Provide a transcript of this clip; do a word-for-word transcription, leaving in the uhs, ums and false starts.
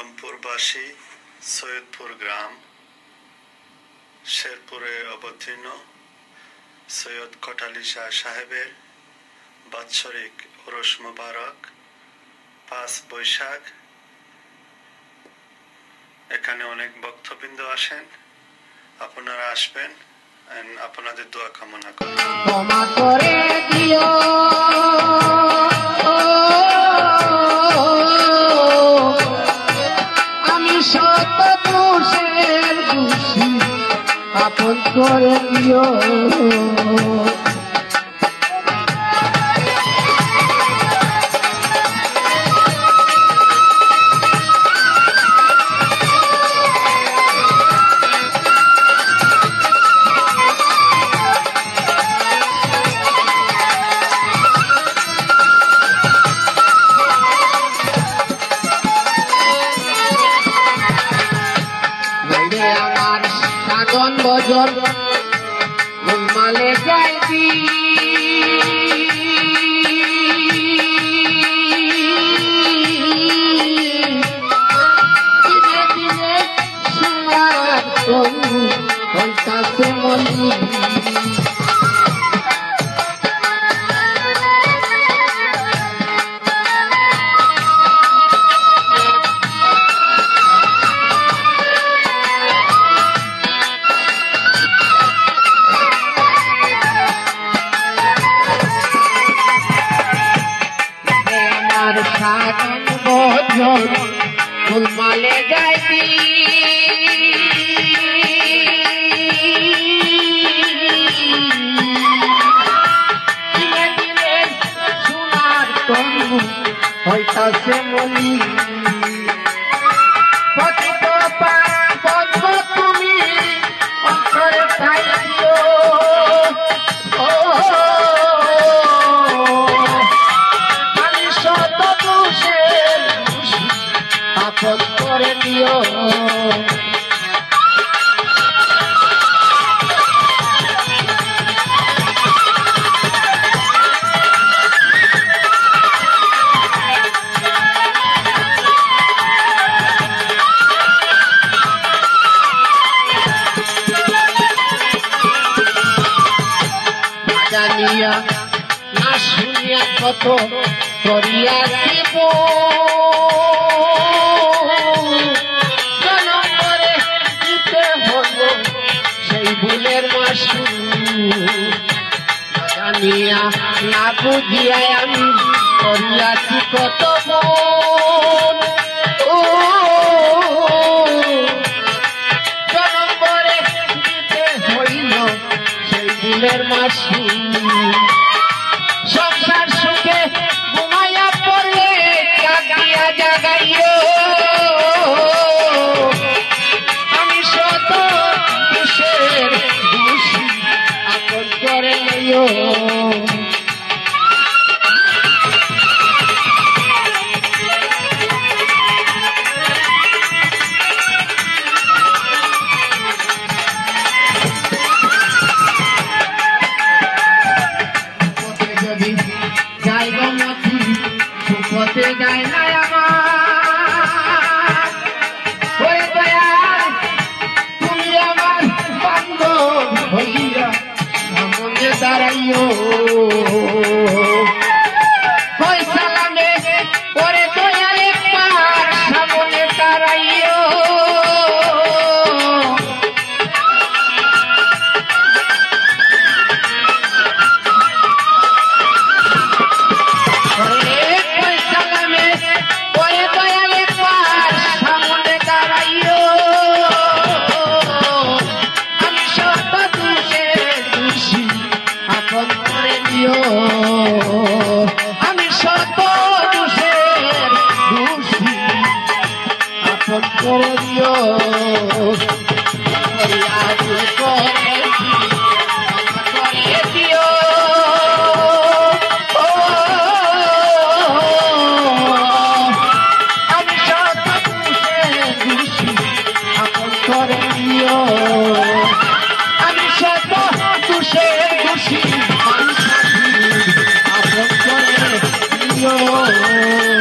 রামপুরবাসী সৈয়দপুর গ্রাম শেরপুরে অবতীর্ণ সৈয়দ কোটালী শাহ সাহেবের বাৎসরিক উরুস মুবারক পাঁচ বৈশাখ। এখানে অনেক ভক্তবৃন্দ আসেন, আপনারা আসবেন, আপনাদের দোয়া কামনা করি। ক্ষমা করে দিও আমি শত দোষের দোষী, আপন করে দিও আমার সাধন ভজন মালে যাইবি দিনে দিনে সুয়ার তরু হইতাছে মনি সাধন ভজন ফুলমালে যাইবি দিনে দিনে সোনার তনু হইতাছে মনি পতিত পাবন তুমি অন্তরে ঠাই দিও আপন করে দিও জানিয়া না শুনিয়া কত করিয়াছি সেই ভুলের মাসু জানিয়া না বুঝিয়া আমি করিয়াছি কত মন জনম্বরে দিতে হইল সেই ভুলের মাসু সংসার সুখে ঘুমাইয়া পড়লে কাঁদিয়া জাগাইও আমি শত দোষের দোষী, আপন করে লইও যদি যাইব মতি সুপথে যায় না আমার ওরে দয়াল তুমি আমার বান্ধব হইয়া সামনে দাঁড়াইও ওই সালামে ওরে দয়াল একবার সামনে দাঁড়াইও আমি শত দোষের দোষী, আপন করে দিও করে দিও আমি শত দোষের দোষী, আপন করে দিও আমি শত দোষের দোষী, আপন করে দিও।